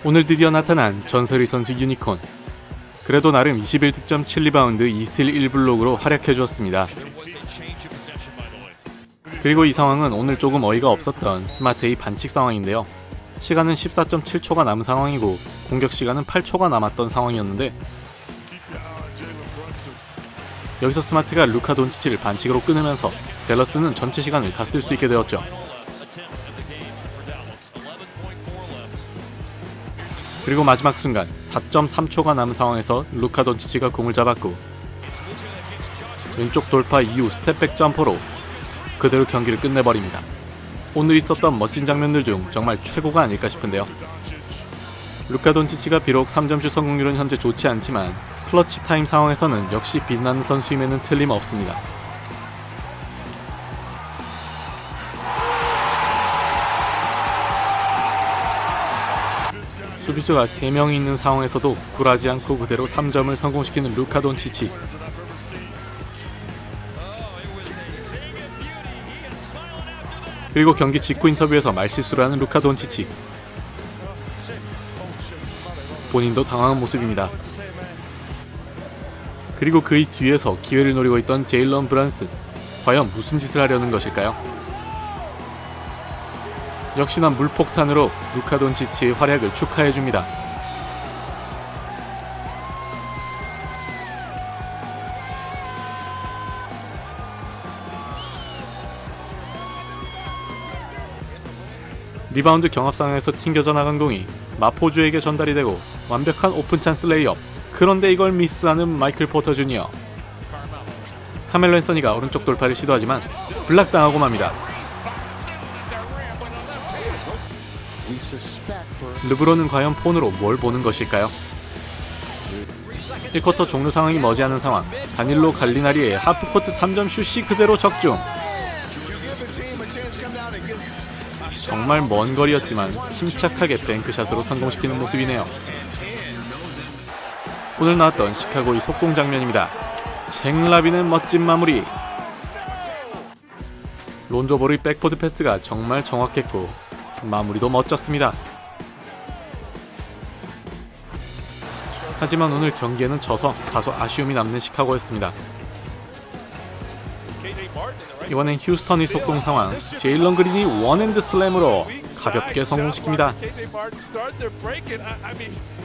오늘 드디어 나타난 전설의 선수 유니콘. 그래도 나름 21득점 7리바운드 2스틸 1블록으로 활약해주었습니다. 그리고 이 상황은 오늘 조금 어이가 없었던 스마트의 반칙 상황인데요. 시간은 14.7초가 남은 상황이고 공격 시간은 8초가 남았던 상황이었는데 여기서 스마트가 루카 돈치치를 반칙으로 끊으면서 댈러스는 전체 시간을 다 쓸 수 있게 되었죠. 그리고 마지막 순간 4.3초가 남은 상황에서 루카 돈치치가 공을 잡았고 왼쪽 돌파 이후 스텝백 점퍼로 그대로 경기를 끝내버립니다. 오늘 있었던 멋진 장면들 중 정말 최고가 아닐까 싶은데요. 루카 돈치치가 비록 3점슛 성공률은 현재 좋지 않지만 클러치 타임 상황에서는 역시 빛나는 선수임에는 틀림없습니다. 수비수가 3명이 있는 상황에서도 굴하지 않고 그대로 3점을 성공시키는 루카 돈치치. 그리고 경기 직후 인터뷰에서 말실수를 하는 루카 돈치치. 본인도 당황한 모습입니다. 그리고 그의 뒤에서 기회를 노리고 있던 제일런 브란슨. 과연 무슨 짓을 하려는 것일까요? 역시나 물폭탄으로 루카 돈치치의 활약을 축하해줍니다. 리바운드 경합 상황에서 튕겨져 나간 공이 마포주에게 전달이 되고 완벽한 오픈 찬스 레이업. 그런데 이걸 미스하는 마이클 포터 주니어. 카멜로 앤서니가 오른쪽 돌파를 시도하지만 블락당하고 맙니다. 르브론은 과연 폰으로 뭘 보는 것일까요? 1쿼터 종료 상황이 머지않은 상황. 다닐로 갈리나리의 하프코트 3점 슛이 그대로 적중. 정말 먼 거리였지만 침착하게 뱅크샷으로 성공시키는 모습이네요. 오늘 나왔던 시카고의 속공 장면입니다. 잭 라빈의 멋진 마무리. 론조볼의 백포드 패스가 정말 정확했고 마무리도 멋졌습니다. 하지만 오늘 경기에는 져서 다소 아쉬움이 남는 시카고였습니다. 이번엔 휴스턴의 속공 상황. 제일런 그린이 원핸드 슬램으로 가볍게 성공시킵니다.